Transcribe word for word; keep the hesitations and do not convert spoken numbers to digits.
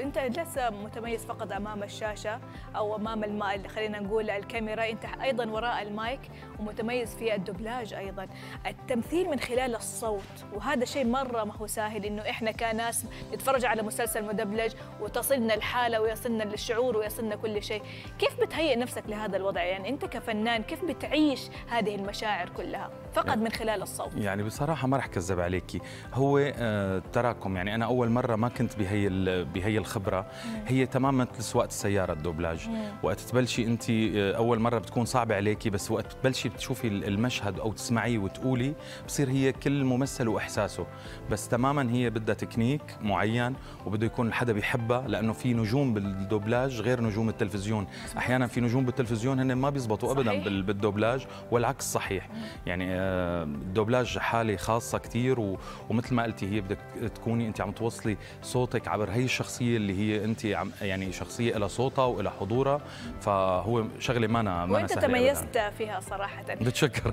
انت ليس متميز فقط امام الشاشه او امام الم... خلينا نقول الكاميرا، انت ايضا وراء المايك ومتميز في الدبلاج ايضا، التمثيل من خلال الصوت، وهذا شيء مره ما هو سهل انه احنا كناس نتفرج على مسلسل مدبلج وتصلنا الحاله ويصلنا للشعور ويصلنا كل شيء. كيف بتهيئ نفسك لهذا الوضع؟ يعني انت كفنان كيف بتعيش هذه المشاعر كلها فقط يعني من خلال الصوت؟ يعني بصراحه ما رح كذب عليكي، هو آه تراكم. يعني انا اول مره ما كنت بهي بهي الخبره. مم. هي تماما مثل سواقه السياره الدوبلاج. مم. وقت تبلشي انت اول مره بتكون صعبه عليكي، بس وقت تبلشي بتشوفي المشهد او تسمعيه وتقولي بصير هي كل ممثل واحساسه. بس تماما هي بدها تكنيك معين وبده يكون حدا بيحبها، لانه في نجوم بالدوبلاج غير نجوم التلفزيون. احيانا في نجوم بالتلفزيون هن ما بيزبطوا ابدا بالدوبلاج، والعكس صحيح. يعني الدوبلاج حاله خاصه كثير، ومثل ما قلتي هي بدك تكوني انت عم توصلي صوتك عبر هي الشخصيه اللي هي انت عم يعني شخصيه لها صوتها ولها حضورها، فهو شغله ما أنا ما أنا وانت تميزت فيها صراحه. بتشكر.